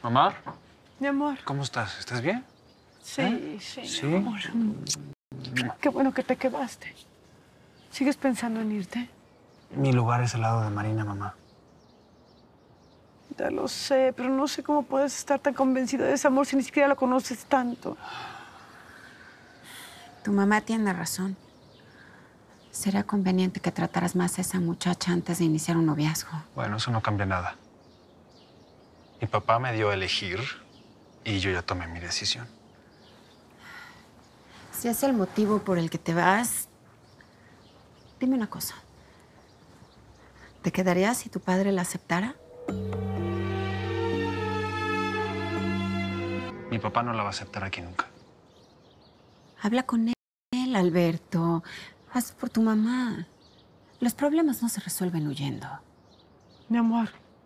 Mamá, Mi amor. ¿cómo estás? ¿Estás bien? Sí, sí, ¿Sí? mi amor. Qué bueno que te quedaste. ¿Sigues pensando en irte? Mi lugar es al lado de Marina, mamá. Ya lo sé, pero no sé cómo puedes estar tan convencido de ese amor si ni siquiera lo conoces tanto. Tu mamá tiene razón. Sería conveniente que trataras más a esa muchacha antes de iniciar un noviazgo. Bueno, eso no cambia nada. Mi papá me dio a elegir y yo ya tomé mi decisión. Si es el motivo por el que te vas, dime una cosa. ¿Te quedarías si tu padre la aceptara? Mi papá no la va a aceptar aquí nunca. Habla con él, Alberto. Haz por tu mamá. Los problemas no se resuelven huyendo. Mi amor.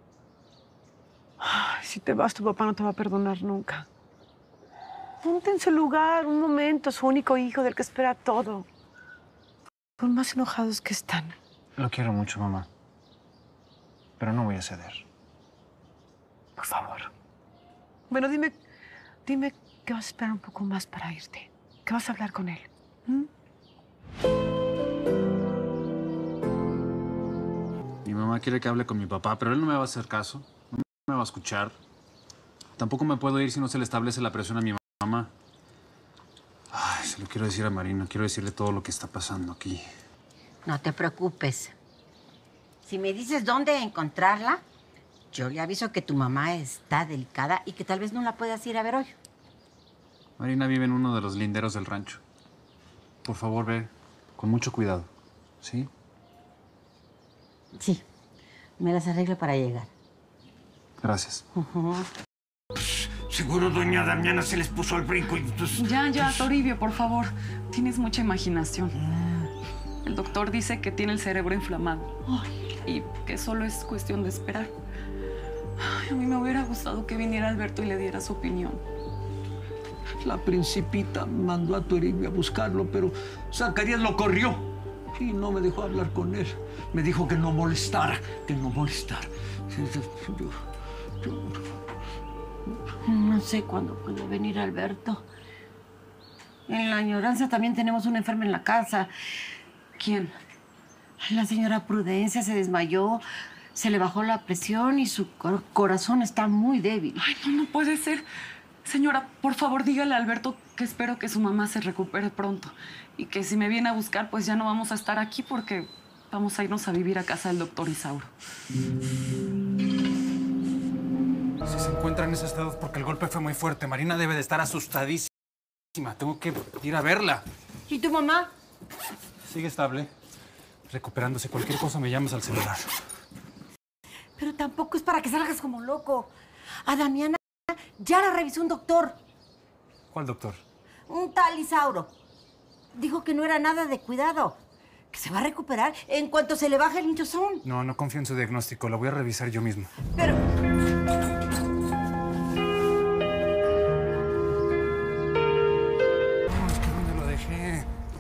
Ay, si te vas, tu papá no te va a perdonar nunca. Ponte en su lugar un momento, su único hijo del que espera todo. Por más enojados que están. Lo quiero mucho, mamá. Pero no voy a ceder. Por favor. Bueno, dime que vas a esperar un poco más para irte. Que vas a hablar con él. ¿Mm? Mi mamá quiere que hable con mi papá, pero él no me va a hacer caso. No me va a escuchar. Tampoco me puedo ir si no se le establece la presión a mi mamá. Ay, se lo quiero decir a Marina. Quiero decirle todo lo que está pasando aquí. No te preocupes. Si me dices dónde encontrarla, yo le aviso que tu mamá está delicada y que tal vez no la puedas ir a ver hoy. Marina vive en uno de los linderos del rancho. Por favor, ve con mucho cuidado, ¿sí? Sí, me las arreglo para llegar. Gracias. Seguro doña Damiana se les puso al brinco y pues... Ya, Toribio, por favor. Tienes mucha imaginación. El doctor dice que tiene el cerebro inflamado. Y que solo es cuestión de esperar. Ay, a mí me hubiera gustado que viniera Alberto y le diera su opinión. La principita mandó a Toribio a buscarlo, pero Zacarías lo corrió y no me dejó hablar con él. Me dijo que no molestara, que no molestara. No sé cuándo puede venir Alberto. En la añoranza también tenemos una enferma en la casa. ¿Quién? La señora Prudencia se desmayó, se le bajó la presión y su corazón está muy débil. Ay, no puede ser. Señora, por favor, dígale a Alberto que espero que su mamá se recupere pronto. Y que si me viene a buscar, pues ya no vamos a estar aquí porque vamos a irnos a vivir a casa del doctor Isauro. Si se encuentra en ese estado es porque el golpe fue muy fuerte. Marina debe de estar asustadísima. Tengo que ir a verla. ¿Y tu mamá? Sigue estable. Recuperándose. Cualquier cosa me llamas al celular. Pero tampoco es para que salgas como loco. A Damiana ya la revisó un doctor. ¿Cuál doctor? Un tal Isauro. Dijo que no era nada de cuidado. Que se va a recuperar en cuanto se le baje el hinchazón. No confío en su diagnóstico. Lo voy a revisar yo mismo. Pero... ¿Dónde lo dejé?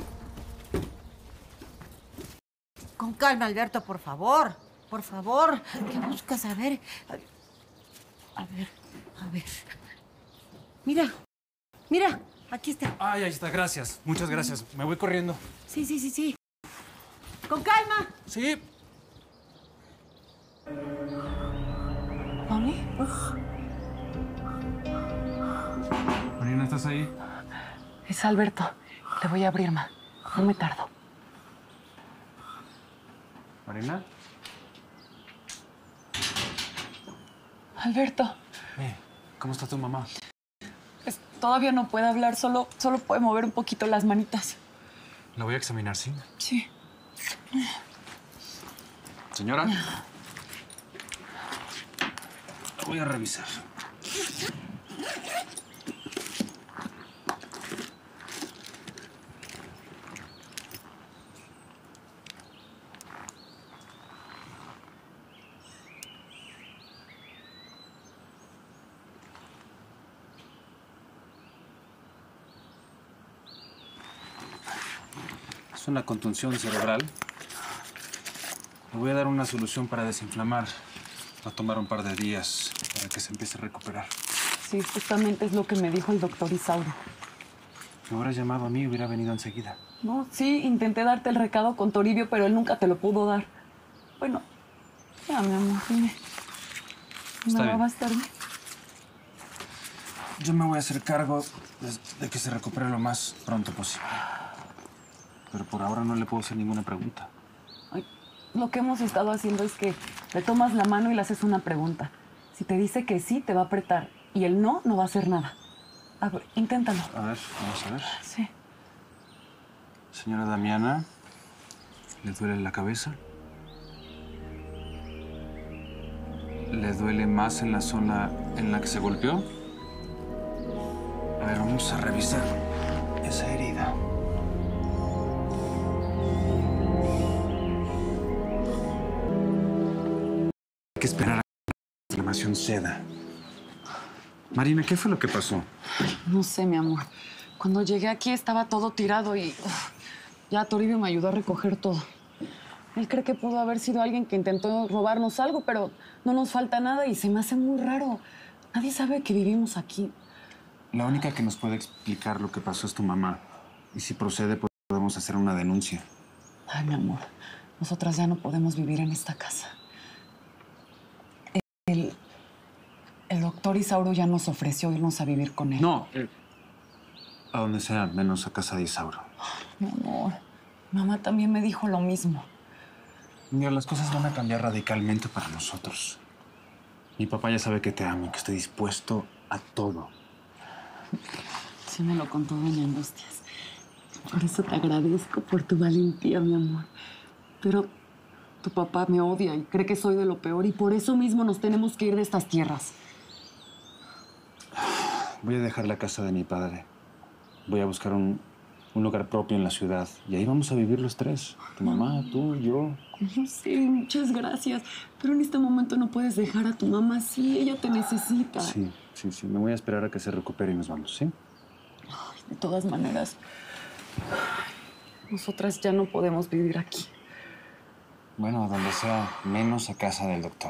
Con calma, Alberto, por favor. Por favor. ¿Qué buscas? A ver. A ver. Mira. Aquí está. Ay, ahí está. Gracias. Muchas gracias. Me voy corriendo. Sí. Con calma. Sí. ¿Mami? Marina, ¿estás ahí? Es Alberto. Le voy a abrir, ma. No me tardo. ¿Marina? Alberto. ¿Cómo está tu mamá? Pues todavía no puede hablar, solo puede mover un poquito las manitas. La voy a examinar, ¿sí? Sí. Señora. La voy a revisar. Es una contunción cerebral. Le voy a dar una solución para desinflamar. Va a tomar un par de días para que se empiece a recuperar. Sí, justamente es lo que me dijo el doctor Isauro. Me hubieras llamado a mí y hubiera venido enseguida. No, sí, intenté darte el recado con Toribio, pero él nunca te lo pudo dar. Bueno, ya, mi amor, dime. Está bien. ¿Va a estar bien? Yo me voy a hacer cargo de que se recupere lo más pronto posible. Pero por ahora no le puedo hacer ninguna pregunta. Ay, lo que hemos estado haciendo es que le tomas la mano y le haces una pregunta. Si te dice que sí, te va a apretar. Y el no, no va a hacer nada. A ver, inténtalo. A ver, vamos a ver. Sí. Señora Damiana, ¿le duele la cabeza? ¿Le duele más en la zona en la que se golpeó? A ver, vamos a revisar esa herida. Hay que esperar a que la inflamación ceda. Marina, ¿qué fue lo que pasó? No sé, mi amor. Cuando llegué aquí estaba todo tirado y ya Toribio me ayudó a recoger todo. Él cree que pudo haber sido alguien que intentó robarnos algo, pero no nos falta nada y se me hace muy raro. Nadie sabe que vivimos aquí. La única que nos puede explicar lo que pasó es tu mamá. Y si procede, podemos hacer una denuncia. Ay, mi amor, nosotras ya no podemos vivir en esta casa. El doctor Isauro ya nos ofreció irnos a vivir con él. No, a donde sea, menos a casa de Isauro. Mi amor, mamá también me dijo lo mismo. Mira, las cosas van a cambiar radicalmente para nosotros. Mi papá ya sabe que te amo y que estoy dispuesto a todo. Sí me lo contó doña Angustias. Por eso te agradezco por tu valentía, mi amor. Pero tu papá me odia y cree que soy de lo peor y por eso mismo nos tenemos que ir de estas tierras. Voy a dejar la casa de mi padre. Voy a buscar un lugar propio en la ciudad. Y ahí vamos a vivir los tres. Tu mamá, tú, yo. Sí, muchas gracias. Pero en este momento no puedes dejar a tu mamá así. Ella te necesita. Sí. Me voy a esperar a que se recupere y nos vamos, ¿sí? Ay, de todas maneras, nosotras ya no podemos vivir aquí. Bueno, donde sea, menos a casa del doctor.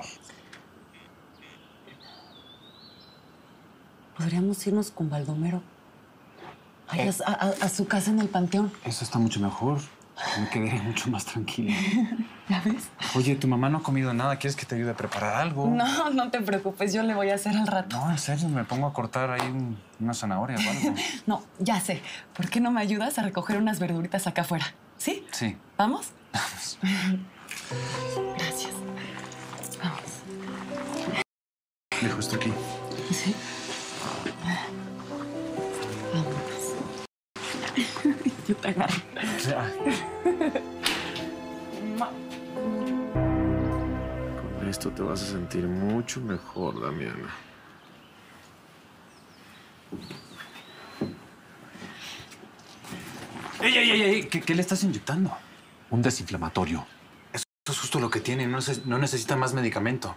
Podríamos irnos con Baldomero. Ay, a su casa en el panteón. Eso está mucho mejor. Me quedaría mucho más tranquila. ¿Ya ves? Oye, tu mamá no ha comido nada. ¿Quieres que te ayude a preparar algo? No, no te preocupes. Yo le voy a hacer al rato. No, en serio, me pongo a cortar ahí una zanahoria o algo. No, ya sé. ¿Por qué no me ayudas a recoger unas verduritas acá afuera? ¿Sí? Sí. ¿Vamos? Vamos. Gracias. Vamos. Dejo esto aquí. ¿Sí? Vámonos. Yo te agarro. Con esto te vas a sentir mucho mejor, Damiana. ¡Ey! ¿Qué le estás inyectando? Un desinflamatorio. Eso es justo lo que tiene. No necesita más medicamento.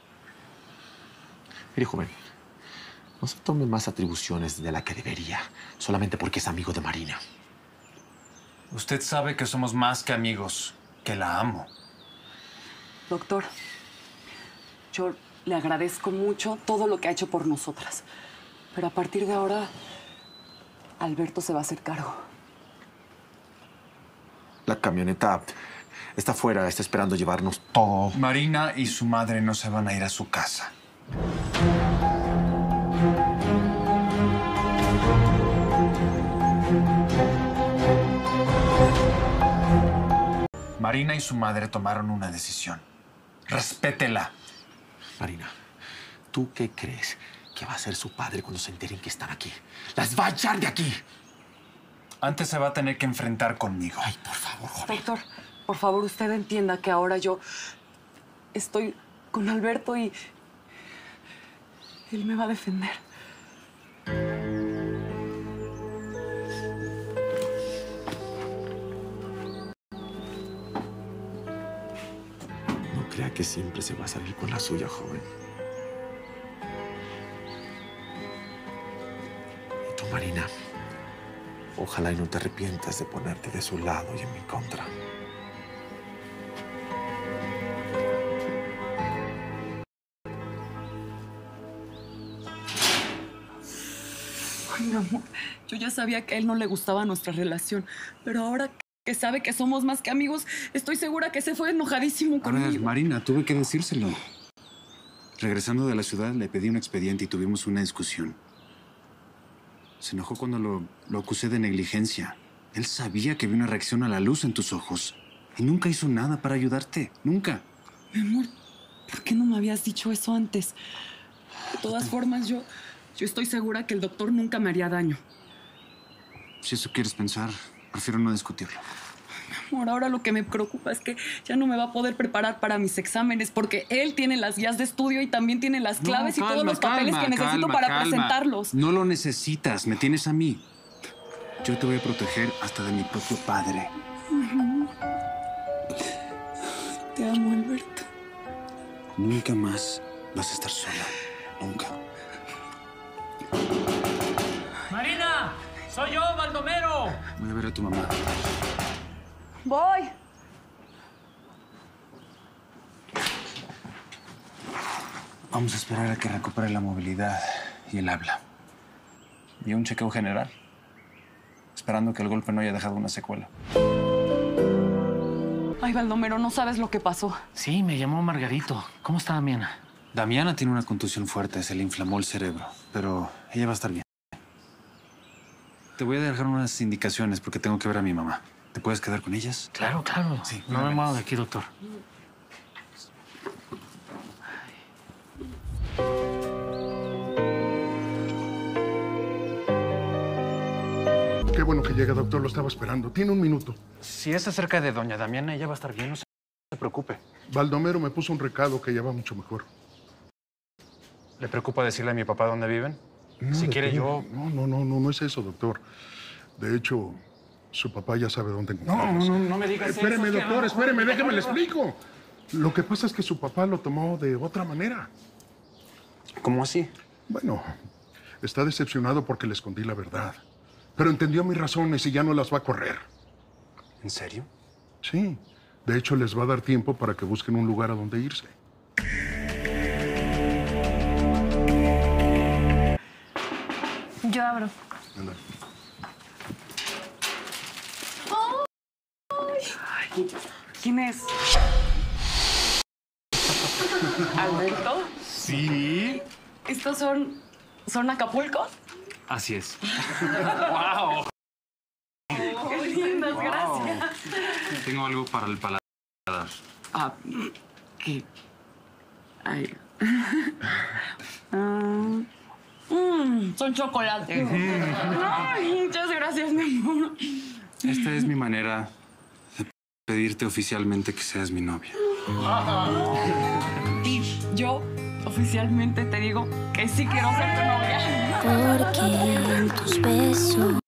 Mire, joven, no se tome más atribuciones de la que debería, solamente porque es amigo de Marina. Usted sabe que somos más que amigos, que la amo. Doctor, yo le agradezco mucho todo lo que ha hecho por nosotras. Pero a partir de ahora, Alberto se va a hacer cargo. La camioneta está afuera, está esperando llevarnos todo. Marina y su madre no se van a ir a su casa. Marina y su madre tomaron una decisión. Respétela. Marina, ¿tú qué crees que va a hacer su padre cuando se enteren que están aquí? ¡Las va a echar de aquí! Antes se va a tener que enfrentar conmigo. Ay, por favor, joven. Doctor, por favor, usted entienda que ahora yo estoy con Alberto y él me va a defender. No crea que siempre se va a salir con la suya, joven. Y tú, Marina, ojalá y no te arrepientas de ponerte de su lado y en mi contra. Ay, mi amor, yo ya sabía que a él no le gustaba nuestra relación, pero ahora que sabe que somos más que amigos, estoy segura que se fue enojadísimo A conmigo. ver, Marina, tuve que decírselo. Regresando de la ciudad, le pedí un expediente y tuvimos una discusión. Se enojó cuando lo acusé de negligencia. Él sabía que vi una reacción a la luz en tus ojos. Y nunca hizo nada para ayudarte. Nunca. Mi amor, ¿por qué no me habías dicho eso antes? De todas formas, yo estoy segura que el doctor nunca me haría daño. Si eso quieres pensar, prefiero no discutirlo. Amor, ahora lo que me preocupa es que ya no me va a poder preparar para mis exámenes porque él tiene las guías de estudio y también tiene las claves y todos los papeles que necesito para presentarlos. No lo necesitas, me tienes a mí. Yo te voy a proteger hasta de mi propio padre. Te amo, Alberto. Nunca más vas a estar sola. Nunca. ¡Marina! ¡Soy yo, Baldomero! Voy a ver a tu mamá. Voy. Vamos a esperar a que recupere la movilidad y el habla. Y un chequeo general. Esperando que el golpe no haya dejado una secuela. Ay, Baldomero, no sabes lo que pasó. Sí, me llamó Margarito. ¿Cómo está Damiana? Damiana tiene una contusión fuerte, se le inflamó el cerebro, pero ella va a estar bien. Te voy a dejar unas indicaciones porque tengo que ver a mi mamá. ¿Te puedes quedar con ellas? Claro, claro. Sí, no me muevo de aquí, doctor. Qué bueno que llega, doctor. Lo estaba esperando. Tiene un minuto. Si es acerca de doña Damiana, ella va a estar bien, no se preocupe. Baldomero me puso un recado que ya va mucho mejor. ¿Le preocupa decirle a mi papá dónde viven? No, Si doctor, quiere yo... No es eso, doctor. De hecho, su papá ya sabe dónde encontrarnos. No me digas eso. Espéreme, doctor, espéreme, déjeme le explico. Lo que pasa es que su papá lo tomó de otra manera. ¿Cómo así? Bueno, está decepcionado porque le escondí la verdad. Pero entendió mis razones y ya no las va a correr. ¿En serio? Sí. De hecho, les va a dar tiempo para que busquen un lugar a donde irse. Yo abro. Anda. ¿Quién es? ¿Alberto? Sí. ¿Estos son Acapulcos? Así es. ¡Wow! ¡Qué lindas, gracias! Tengo algo para el paladar. Ah, ¿qué? Ay. Son chocolates. Ay, muchas gracias, mi amor. Esta es mi manera de pedirte oficialmente que seas mi novia. Y yo oficialmente te digo que sí quiero ser tu novia. Porque en tus besos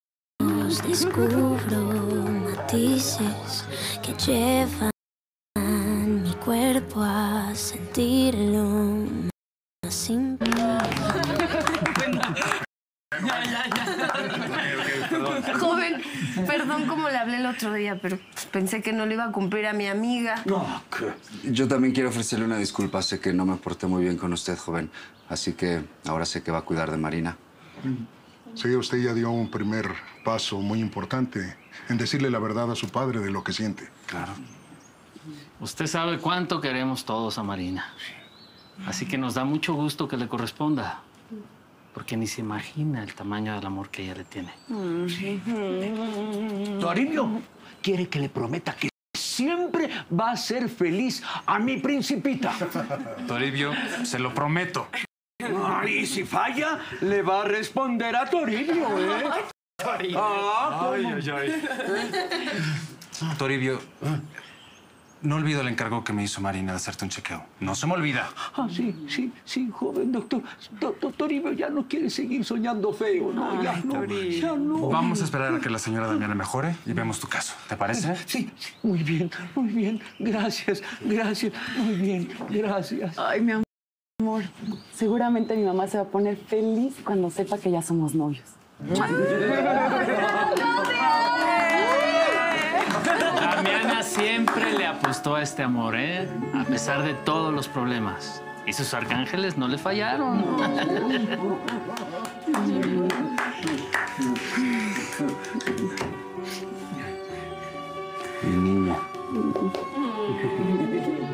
descubro matices que llevan mi cuerpo a sentirlo más simple. Joven, perdón como le hablé el otro día, pero pensé que no le iba a cumplir a mi amiga. No, ¿qué? Yo también quiero ofrecerle una disculpa. Sé que no me porté muy bien con usted, joven. Así que ahora sé que va a cuidar de Marina. Sí, usted ya dio un primer paso muy importante en decirle la verdad a su padre de lo que siente. Claro. Usted sabe cuánto queremos todos a Marina. Así que nos da mucho gusto que le corresponda. Porque ni se imagina el tamaño del amor que ella le tiene. Toribio quiere que le prometa que siempre va a ser feliz a mi principita. Toribio, se lo prometo. Y si falla, le va a responder a Toribio, ¿eh? Toribio, no olvido el encargo que me hizo Marina de hacerte un chequeo. No se me olvida. Sí, joven doctor. Toribio ya no quiere seguir soñando feo, ¿no? Ya no. Vamos a esperar a que la señora Damiana mejore y vemos tu caso. ¿Te parece? Sí, muy bien. Gracias. Muy bien, gracias. Ay, mi amor. Seguramente mi mamá se va a poner feliz cuando sepa que ya somos novios. Damiana siempre le apostó a este amor, ¿eh? A pesar de todos los problemas. Y sus arcángeles no le fallaron. Mi niña.